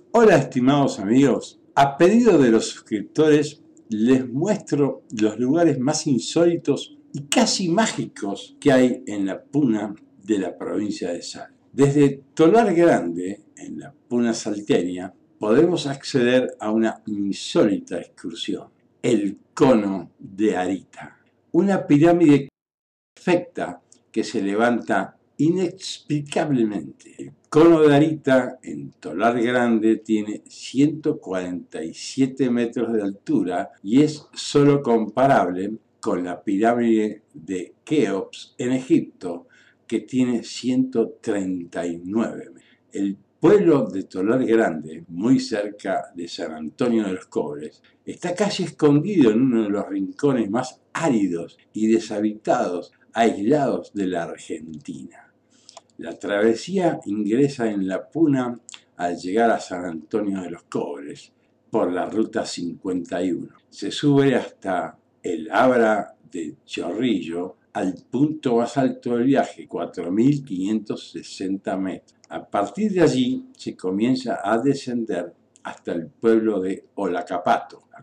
Hola estimados amigos, a pedido de los suscriptores les muestro los lugares más insólitos y casi mágicos que hay en la puna de la provincia de Salta. Desde Tolar Grande, en la puna salteña, podemos acceder a una insólita excursión, el Cono de Arita, una pirámide perfecta que se levanta inexplicablemente. El Cono de Arita en Tolar Grande tiene 147 metros de altura y es solo comparable con la pirámide de Keops en Egipto, que tiene 139 metros. El pueblo de Tolar Grande, muy cerca de San Antonio de los Cobres, está casi escondido en uno de los rincones más áridos y deshabitados, aislados de la Argentina. La travesía ingresa en la puna al llegar a San Antonio de los Cobres por la ruta 51. Se sube hasta el Abra de Chorrillo, al punto más alto del viaje, 4.560 metros. A partir de allí se comienza a descender hasta el pueblo de Olacapato, a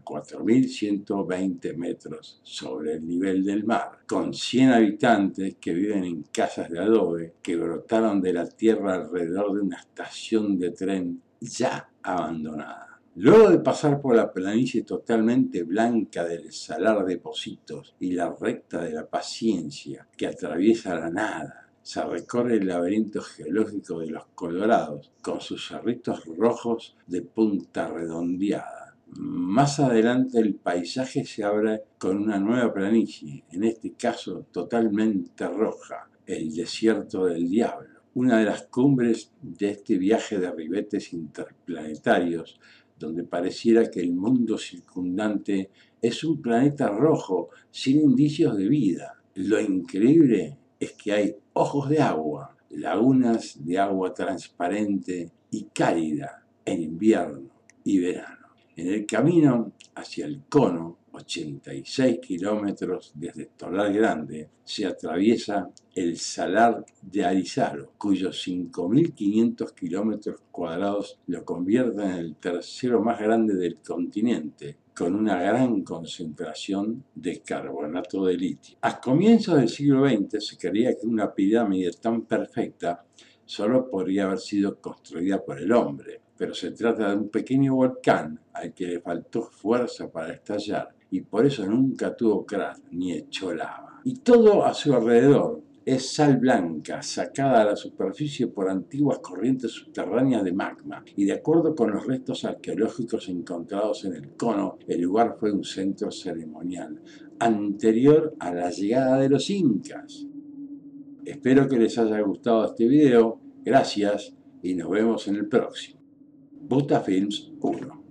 4.120 metros sobre el nivel del mar, con 100 habitantes que viven en casas de adobe que brotaron de la tierra alrededor de una estación de tren ya abandonada. Luego de pasar por la planicie totalmente blanca del Salar de Pocitos y la recta de la Paciencia que atraviesa la nada, se recorre el laberinto geológico de los Colorados con sus cerritos rojos de punta redondeada. Más adelante el paisaje se abre con una nueva planicie, en este caso totalmente roja, el Desierto del Diablo, una de las cumbres de este viaje de ribetes interplanetarios, donde pareciera que el mundo circundante es un planeta rojo sin indicios de vida. Lo increíble es que hay ojos de agua, lagunas de agua transparente y cálida en invierno y verano. En el camino hacia el cono, 86 kilómetros desde Tolar Grande, se atraviesa el Salar de Arizaro, cuyos 5.500 kilómetros cuadrados lo convierten en el tercero más grande del continente, con una gran concentración de carbonato de litio. A comienzos del siglo XX se creía que una pirámide tan perfecta solo podría haber sido construida por el hombre, pero se trata de un pequeño volcán al que le faltó fuerza para estallar y por eso nunca tuvo cráter ni echó lava. Y todo a su alrededor es sal blanca sacada a la superficie por antiguas corrientes subterráneas de magma, y de acuerdo con los restos arqueológicos encontrados en el cono, el lugar fue un centro ceremonial anterior a la llegada de los incas. Espero que les haya gustado este video, gracias y nos vemos en el próximo. Butafilms 1.